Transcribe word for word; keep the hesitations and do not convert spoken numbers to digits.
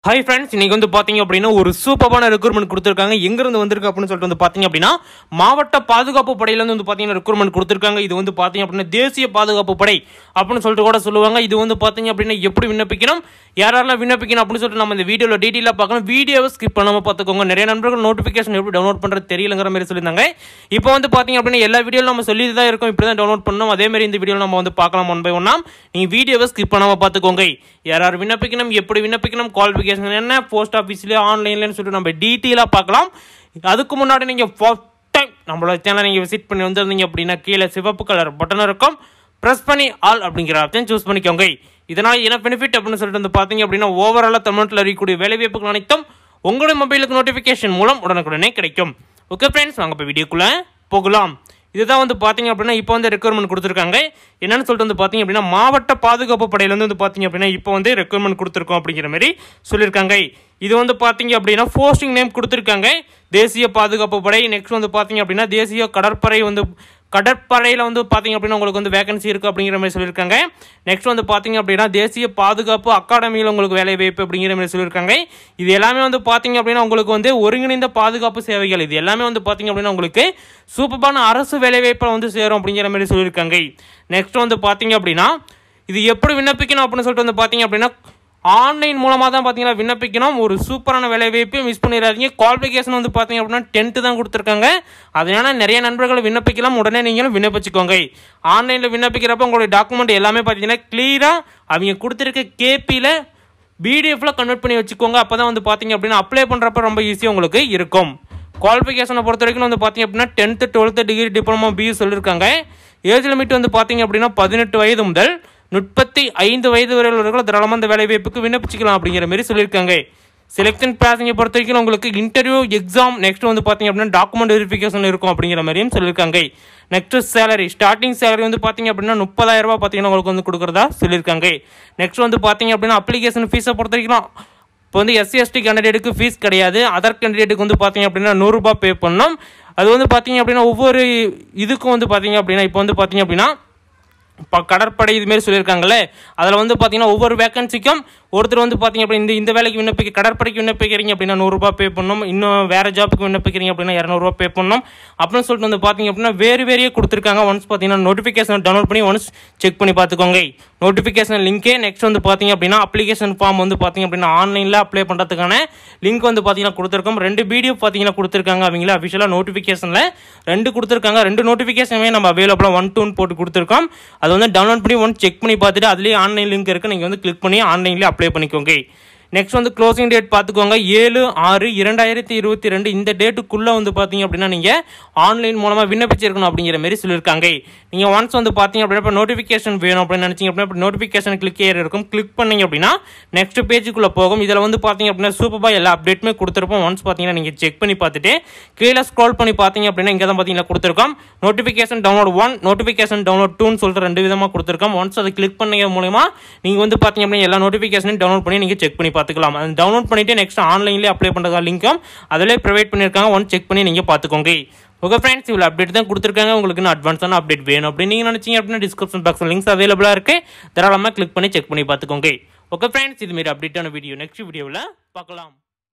Hi friends, இன்னைக்கு வந்து பாத்தீங்க அப்படினா ஒரு சூப்பரான ரெக்ரூட்மென்ட் கொடுத்திருக்காங்க. எங்க இருந்து வந்திருக்கு அப்படினு சொல்லிட்டு வந்து பாத்தீங்க அப்படினா மாவட்ட பாதுகாப்பு படையில இருந்து வந்து பாத்தீங்க ரெக்ரூட்மென்ட் கொடுத்திருக்காங்க. இது வந்து பாத்தீங்க அப்படினா தேசிய பாதுகாப்பு படை அப்படினு சொல்லிட்டு கூட சொல்லுவாங்க. இது வந்து பாத்தீங்க அப்படினா எப்படி விண்ணப்பிக்கணும், யாரெல்லாம் விண்ணப்பிக்கணும் அப்படினு சொல்லிட்டு நம்ம இந்த வீடியோல டீடைலா பார்க்கலாம். வீடியோவை ஸ்கிப் பண்ணாம பாத்துக்கோங்க. நிறைய நண்பர்கள் நோட்டிபிகேஷன் எப்படி டவுன்லோட் பண்றது தெரியலங்கற மாதிரி சொல்லிருந்தாங்க. இப்போ வந்து பாத்தீங்க அப்படினா எல்லா வீடியோல நம்ம சொல்லி தான் இருக்கோம். இப்படி தான் டவுன்லோட் பண்ணனும். அதே மாதிரி இந்த வீடியோல நம்ம வந்து பார்க்கலாம் ஒன் பை ஒன்னா. நீங்க வீடியோவை ஸ்கிப் பண்ணாம பாத்துக்கோங்க. யாரார் விண்ணப்பிக்கணும், எப்படி விண்ணப்பிக்கணும், குவாலிஃபிகேஷன் என்ன, போஸ்ட் ஆஃபீஸ்ல ஆன்லைன்லன்னு சொல்லிட்டு நம்ம டீட்டெயிலாக பார்க்கலாம். அதுக்கு முன்னாடி நீங்கள் ஃபர்ஸ்ட் டைம் நம்மளோட சேனலை நீங்கள் விசிட் பண்ணி வந்திருந்தீங்க அப்படின்னா கீழே சிவப்பு கலர் பட்டன் இருக்கும். ப்ரெஸ் பண்ணி ஆல் அப்படிங்கிற ஆப்ஷன் சூஸ் பண்ணிக்கோங்க. இதனால் என்ன பெனிஃபிட் அப்படின்னு சொல்லிட்டு வந்து பார்த்தீங்க அப்படின்னா ஓவராலாக தமிழ்நாட்டில் இருக்கக்கூடிய வேலைவாய்ப்புகள் அனைத்தும் உங்களுடைய மொபைலுக்கு நோட்டிஃபிகேஷன் மூலம் உடனுக்குடனே கிடைக்கும். ஓகே ஃப்ரெண்ட்ஸ், வாங்க இப்போ வீடியோக்குள்ளே போகலாம். இதுதான் வந்து பார்த்தீங்க அப்படின்னா இப்போ வந்து ரெக்ரூட்மெண்ட் கொடுத்துருக்காங்க. என்னன்னு சொல்லிட்டு வந்து பார்த்தீங்க அப்படின்னா மாவட்ட பாதுகாப்பு படையிலேருந்து வந்து பார்த்தீங்க அப்படின்னா இப்போ வந்து ரெக்ரூட்மெண்ட் கொடுத்துருக்கோம் அப்படிங்கிற மாதிரி சொல்லியிருக்காங்க. இது வந்து பார்த்தீங்க அப்படின்னா போஸ்டிங் நேம் கொடுத்துருக்காங்க, தேசிய பாதுகாப்பு படை. நெக்ஸ்ட் வந்து பார்த்தீங்க அப்படின்னா தேசிய கடற்படை வந்து கடற்படையில் வந்து பார்த்தீங்க அப்படின்னா உங்களுக்கு வந்து வேகன்சி இருக்குது அப்படிங்கிற மாதிரி சொல்லியிருக்காங்க. நெக்ஸ்ட் வந்து பார்த்தீங்க அப்படின்னா தேசிய பாதுகாப்பு அகாடமியில் உங்களுக்கு வேலை வாய்ப்பு அப்படிங்கிற மாதிரி சொல்லியிருக்காங்க. இது எல்லாமே வந்து பார்த்தீங்க அப்படின்னா உங்களுக்கு வந்து ஒருங்கிணைந்த பாதுகாப்பு சேவைகள், இது எல்லாமே வந்து பார்த்தீங்க அப்படின்னா உங்களுக்கு சூப்பரான அரசு வேலை வாய்ப்பில் வந்து சேரும் அப்படிங்கிற மாதிரி சொல்லியிருக்காங்க. நெக்ஸ்ட் வந்து பார்த்தீங்க அப்படின்னா இது எப்படி விண்ணப்பிக்கணும் அப்படின்னு சொல்லிட்டு வந்து பார்த்தீங்க அப்படின்னா ஆன்லைன் மூலமாக தான் பார்த்தீங்கன்னா விண்ணப்பிக்கணும். ஒரு சூப்பரான வேலை வாய்ப்பு மிஸ் பண்ணிடாதீங்க. குவாலிஃபிகேஷன் வந்து பார்த்தீங்க அப்படின்னா டென்த்து தான் கொடுத்துருக்காங்க. அதனால நிறைய நண்பர்கள் விண்ணப்பிக்கலாம். உடனே நீங்களும் விண்ணப்பிச்சுக்கோங்க. ஆன்லைனில் விண்ணப்பிக்கிறப்ப உங்களுடைய டாக்குமெண்ட் எல்லாமே பார்த்தீங்கன்னா கிளியராக அவங்க கொடுத்துருக்க கேபியில் பிடிஎஃப்ல கன்வெர்ட் பண்ணி வச்சுக்கோங்க. அப்போ தான் வந்து பார்த்தீங்க அப்படின்னா அப்ளை பண்ணுறப்ப ரொம்ப ஈஸியாக உங்களுக்கு இருக்கும். குவாலிஃபிகேஷனை பொறுத்த வரைக்கும் வந்து பார்த்தீங்க அப்படின்னா tenth twelfth degree diploma BE சொல்லியிருக்காங்க. ஏஜ் லிமிட் வந்து பார்த்தீங்க அப்படின்னா பதினெட்டு வயது முதல் முப்பத்தி ஐந்து வயது வரை உள்ளவர்கள் தாராளமாக அந்த வேலை வாய்ப்புக்கு விண்ணப்பிச்சுக்கலாம் அப்படிங்கிற மாதிரி சொல்லியிருக்காங்க. செலெக்ஷன் ப்ராசஸை பொறுத்த வரைக்கும் உங்களுக்கு இன்டர்வியூ எக்ஸாம் நெக்ஸ்ட் வந்து பார்த்தீங்க அப்படின்னா டாக்குமெண்ட் வெரிஃபிகேஷன் இருக்கும் அப்படிங்கிற மாதிரியும் சொல்லியிருக்காங்க. நெக்ஸ்ட் சேலரி ஸ்டார்டிங் சேலரி வந்து பார்த்தீங்க அப்படின்னா முப்பதாயிரம் ரூபாய் பார்த்தீங்கன்னா உங்களுக்கு வந்து கொடுக்குறதா சொல்லியிருக்காங்க. நெக்ஸ்ட் வந்து பார்த்தீங்க அப்படின்னா அப்ளிகேஷன் ஃபீஸை பொறுத்த வரைக்கும் இப்போ வந்து எஸ்சி எஸ்டி கேண்டிடேட்டுக்கு ஃபீஸ் கிடையாது. அதர் கேண்டிடேட்டுக்கு வந்து பார்த்தீங்க அப்படின்னா நூறுரூபா பே பண்ணணும். அது வந்து பார்த்தீங்க அப்படின்னா ஒவ்வொரு இதுக்கும் வந்து பார்த்தீங்க அப்படின்னா இப்போ வந்து பார்த்தீங்க அப்படின்னா இப்போ கடற்படை இதுமாரி சொல்லியிருக்காங்களே அதில் வந்து பார்த்தீங்கன்னா ஒவ்வொரு வேகன்சிக்கும் ஒருத்தர் வந்து பார்த்தீங்க அப்படின்னா இந்த இந்த வேலைக்கு விண்ணப்பிக்க கடற்படைக்கு விண்ணப்பிக்கிறீங்க அப்படின்னா நூறுரூபா பே பண்ணணும். இன்னும் வேறு ஜாப்புக்கு விண்ணப்பிக்கிறீங்க அப்படின்னா இரநூறுவா பே பண்ணணும் அப்படின்னு சொல்லிட்டு வந்து பார்த்தீங்க அப்படின்னா வேறு வேறையே கொடுத்துருக்காங்க. ஒன்ஸ் பார்த்தீங்கன்னா நோட்டிஃபிகேஷன் டவுன்லோட் பண்ணி ஒன்ஸ் செக் பண்ணி பார்த்துக்கோங்க. நோட்டிஃபிகேஷன் லிங்கே நெக்ஸ்ட் வந்து பார்த்தீங்க அப்படின்னா அப்ளிகேஷன் ஃபார்ம் வந்து பார்த்தீங்க அப்படின்னா ஆன்லைனில் அப்ளை பண்ணுறதுக்கான லிங்க் வந்து பார்த்தீங்கன்னா கொடுத்துருக்கோம். ரெண்டு பிடிஎஃப் பார்த்தீங்கன்னா கொடுத்துருக்காங்க. அவங்கள அஃபிஷியலாக நோட்டிஃபிகேஷனில் ரெண்டு கொடுத்துருக்காங்க. ரெண்டு நோட்டிஃபிகேஷனுமே நம்ம அவைலபிளாக ஒன் டூன்னு போட்டு கொடுத்துருக்கோம். அது வந்து டவுன்லோட் பண்ணி ஒன் செக் பண்ணி பார்த்துட்டு அதுலேயே ஆன்லைன் லிங்க் இருக்குது, நீங்கள் வந்து கிளிக் பண்ணி ஆன்லைன்லேயே அப்ளை பண்ணிக்கோங்க. நெக்ஸ்ட் வந்து க்ளோசிங் டேட் பார்த்துக்கோங்க. ஏழு ஆறு இரண்டாயிரத்தி இருபத்தி ரெண்டு இந்த டேட்டுக்குள்ளே வந்து பார்த்தீங்க அப்படின்னா நீங்கள் ஆன்லைன் மூலமாக விண்ணப்பிச்சிருக்கணும் அப்படிங்கிற மாதிரி சொல்லியிருக்காங்க. நீங்கள் ஒன்ஸ் வந்து பார்த்தீங்க அப்படின்னா இப்போ நோட்டிஃபிகேஷன் வேணும் அப்படின்னு நினச்சிங்க அப்படின்னா இப்போ நோட்டிஃபிகேஷன் கிளிக் ஏறி இருக்கும். கிளிக் பண்ணிங்க அப்படின்னா நெக்ஸ்ட் பேஜுக்குள்ளே போகும். இதில் வந்து பார்த்தீங்க அப்படின்னா சூப்பராக எல்லா அப்டேட்டுமே கொடுத்துருப்போம். ஒன்ஸ் பார்த்தீங்கன்னா நீங்கள் செக் பண்ணி பார்த்துட்டு கீழே ஸ்க்ரோல் பண்ணி பார்த்தீங்க அப்படின்னா இங்கே தான் பார்த்தீங்கன்னா கொடுத்துருக்கோம். Notification download one notification download டூன்னு சொல்லிட்டு ரெண்டு விதமாக கொடுத்துருக்கோம். ஒன்ஸ் அதை கிளிக் பண்ணி மூலமா நீங்கள் வந்து பார்த்தீங்க அப்படின்னா எல்லா நோட்டிஃபிகேஷனையும் டவுன்லோட் பண்ணி நீங்கள் செக் பண்ணி பார்த்துக்கலாம். அது டவுன்லோட் பண்ணிட்டு நெக்ஸ்ட் ஆன்லைன்லேயே அப்ளை பண்ணுறதா லிங்க்கும் அதிலே ப்ரொவைட் பண்ணியிருக்காங்க. ஒன் செக் பண்ணி நீங்கள் பார்த்துக்கோங்க. ஓகே ஃப்ரெண்ட்ஸ், இவ்வளோ அப்டேட் தான் கொடுத்துருக்காங்க. உங்களுக்கு இன்னும் அட்வான்ஸான அப்டேட் வேணும் அப்படின்னு நீங்கள் நினச்சிங்க அப்படின்னா டிஸ்கிரிப்ஷன் பாக்ஸில் லிங்க்ஸ் அவைலபிளாக இருக்குது. தாராளமாக கிளிக் பண்ணி செக் பண்ணி பார்த்துக்கோங்க. ஓகே ஃப்ரெண்ட்ஸ், இதுமாரி அப்டேட்டான வீடியோ நெக்ஸ்ட் வீடியோவில் பார்க்கலாம்.